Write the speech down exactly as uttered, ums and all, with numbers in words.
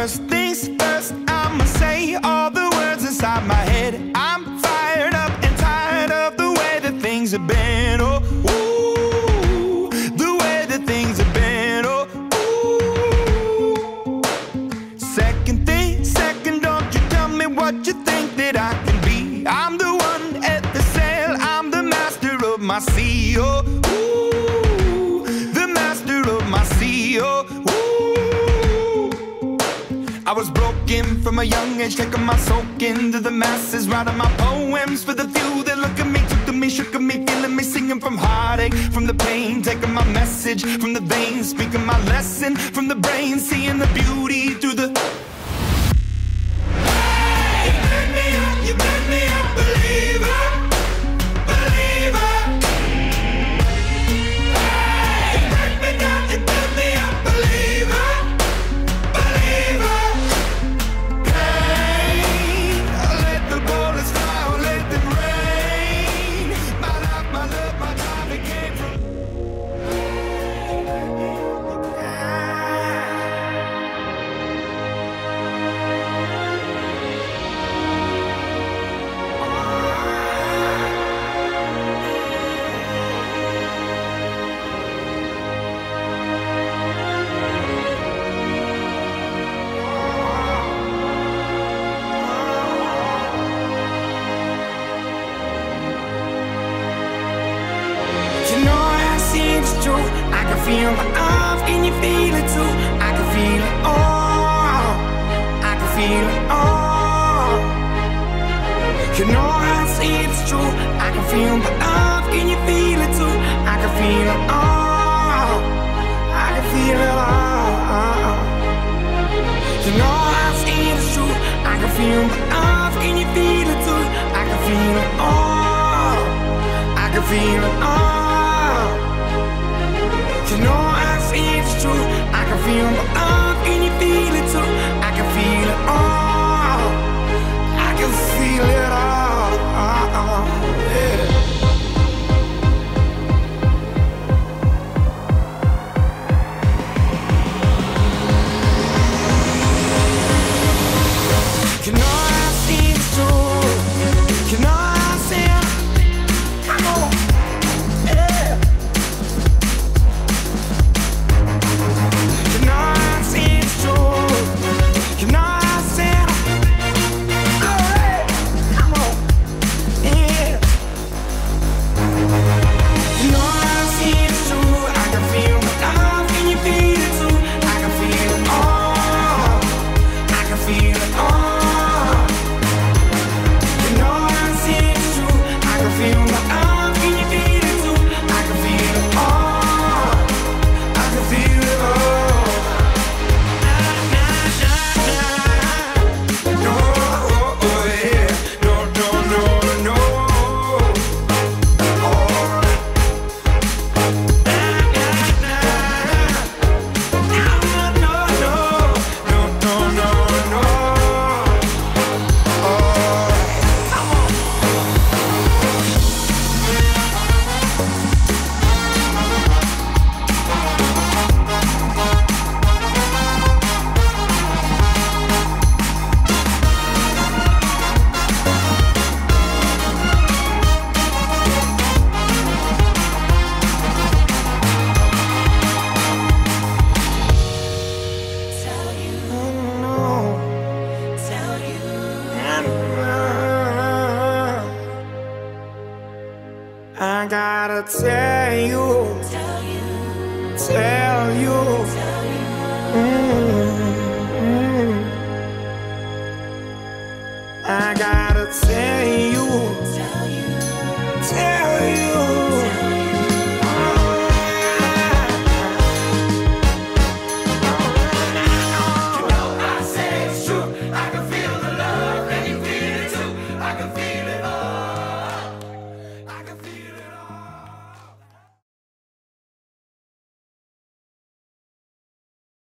First things first, I'ma say all the words inside my head. I'm fired up and tired of the way that things have been. Oh, ooh, the way that things have been. Oh, ooh. Second thing, second, don't you tell me what you think that I can be. I'm the one at the sail, I'm the master of my sea. Oh, ooh, the master of my sea. Oh, ooh. I was broken from a young age, taking my soak into the masses, writing my poems for the few that look at me, took to me, shook at me, feeling me, singing from heartache, from the pain, taking my message from the veins, speaking my lesson from the brain, seeing the beauty through the... Hey, you burn me up, you burn me up, believer, believer. Hey, you burn me down, you burn me up, believer, believer. Pain, let the bullets fly, or let them rain. My life, my love, my time, it came from... You know I see it's true. I can feel my love, can you feel it too? I can feel it all, I can feel it all. You know I see it's true. I can feel my love, can you feel it too? I can feel it all, I can feel it all. You know I see it's true. I can feel my love, can you feel it too? I can feel it all, I can feel it all. You know I see it's true. I can feel my love, can you feel it too? I can feel it all, I can feel it all, yeah. You know I see it's true. You know I see it. Come on, yeah. You know I see it's true. You know I see it. Alright, come on, yeah. You know I see it's true. I can feel my love, can you feel it too? I can feel it all, I can feel it all. You know I see it's true. I can feel my love, can you feel it too? I can feel it all, I can feel it all. No, oh, yeah. No, no, no, no. Oh. No, no, no. No, no, no, no. Oh. Come on. Tell you, No. tell you, I gotta tell you, tell you, tell you, tell you. mm, mm. I gotta tell